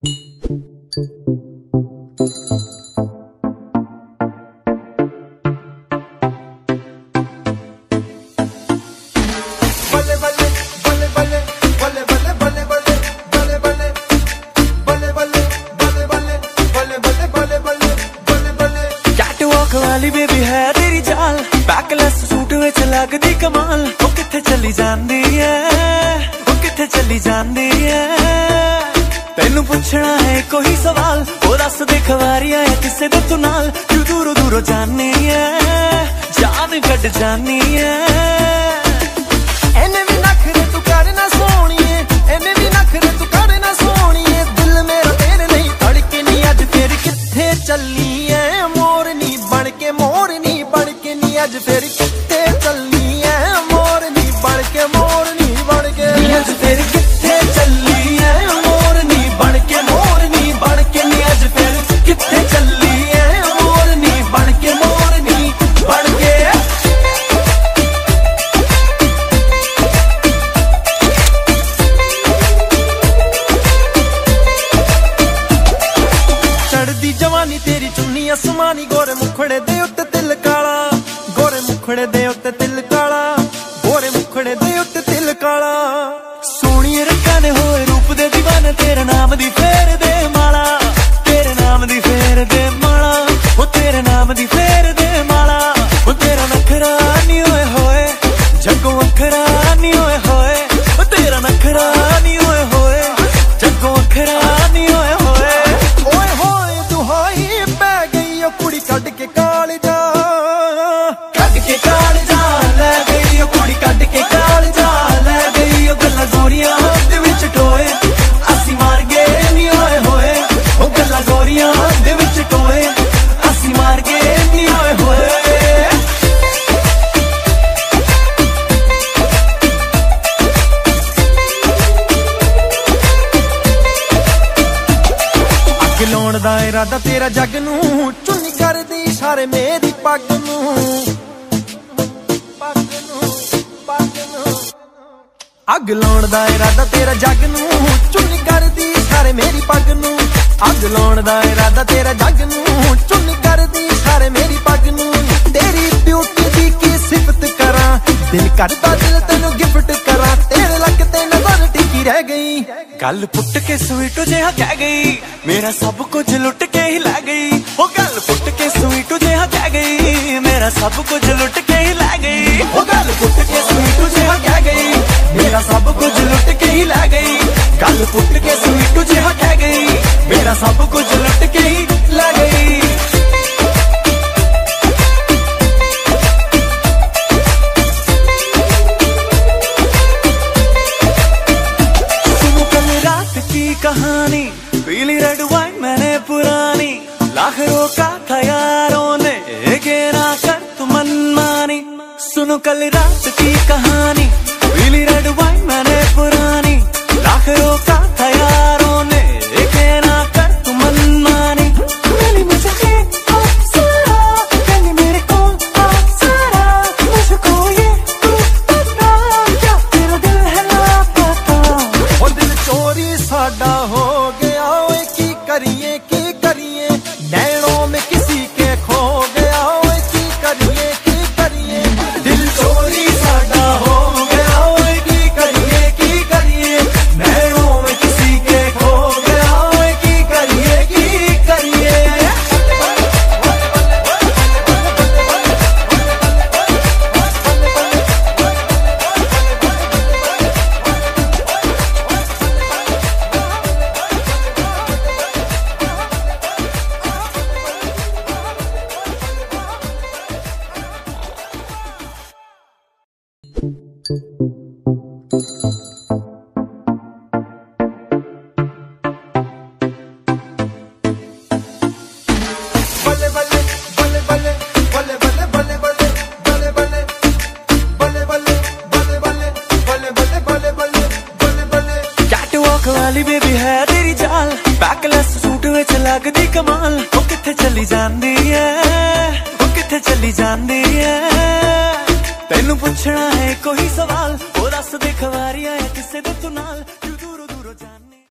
वाली बेबी है तेरी चाल, बैकलेस सूट विच लगदी कमाल। ओ किथे चली जांदी है, ओ किथे चली जांदी है। तेनू पुछना है कोई सवाल, ओ दस दे खवारिया है किसे दे तू नाल। क्यों दूरों दूरों जानी है, जान कट जानी है। एने भी नखरे तू करना सोनिए, एने भी नखरे तू करना सोनिए। दिल मेरा तेरे नहीं धड़के नहीं, अज फिर किथे चली है मोरनी बन के, मोरनी बन के नी। अज फिर किथे चली है मोरनी बन के, मोरनी बन के। अज फिर किथे चली है मोरनी बन के, मोरनी बन के नी। अज फिर किथे चली है मोरनी बन के, मोरनी बन के। चढ़दी जवानी तेरी चुन्नी आसमानी, गोरे मुखड़े दे उत्ते तिल काला, गोरे मुखड़े दे उत्ते तिल काला, गोरे मुखड़े दे उत्ते तिल काला। सोहणी रंगां ने होए रूप दे दीवाने, तेरे नाम दी फेर दे माला, तेरे नाम दी फेर दे माला। ओ तेरे नाम दी फेर दे माला। ओ तेरा नखरा नी होए होए जग्गों अखरा नी होए होए। ओ तेरा नखरा नी होए होए जग्गों अखरा नी होए होए। ओए होए दुहाई पै गई ओ कुड़ी कट के कालजा, कट के कालजा लै गई ओ कुड़ी कट के कालजा लै गई। ओ गल्लां गोरियां दे विच टोए, असी मार गए नी होए होए। ओ गल्लां गोरियां दे विच टोए, असी मार गए नी होए होए। लाउण दा इरादा तेरा जग नू, चुन्नी करदी इशारे मेरी पग नू, पग नू, पग नू। अग लाउण दा इरादा तेरा जग नू, चुन्नी करदी इशारे मेरी पग नू। अग लाउण दा इरादा तेरा जग नू, चुन्नी करदी इशारे मेरी पग नू। तेरी ब्यूटी दी की सिफत करा, दिल करदा दिल तेनू गिफ्ट करा। तेरे लक ते नजर टिकी रह गई, गल पुट के स्वीट जिहा कह गई, मेरा सब कुछ लुट के ही लै गई। ओ गल पुट के स्वीट जिहा कह गई, मेरा सब कुछ लुट के ही लै गई। ओ गल पुट के स्वीट जिहा कह गई, मेरा सब कुछ लुट के ही लै गई। गल पुट के स्वीट जिहा कह गई, मेरा सब कुछ लुट के ही लै गई। कहानी पीली रेड वाइन मैंने पुरानी, लाख रोका था यारों ने के ना कर तू मनमानी। सुनो कल रात की कहानी, पीली रेड वाइन मैंने पुरानी, लाख रोका था यारों ने के ना कर तू मनमानी। मेरी मुझे मेरे को सारा मुझको ये तू पता, क्या तेरा दिल है लापता। ओ दिल चोरी साडा हो गया, ओए की करिए नैनों में किसी के खो गया। ओए की करिए दिल चोरी साडा हो गया। ओए की करिए नैनों में किसी के खो गया। ओए की करिए वाली बेबी है तेरी चाल, बैकलेस सूट विच लगदी कमाल। ओ किथे चली जांदी है, ओ किथे चली जांदी है। तेनू पुछना है कोई सवाल, ओ दस दे खवारिया है किसे दे तू नाल।